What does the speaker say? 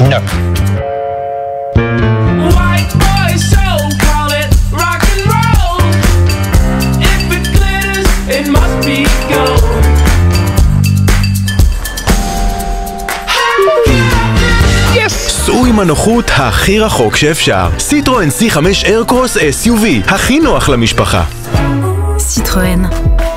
No. White boy soul, call it rock and roll. If it glitters, it must be gold. סעו עם הנוחות הכי רחוק שאפשר. סיטרואן C5 איירקרוס SUV, הכי נוח למשפחה. Citroën.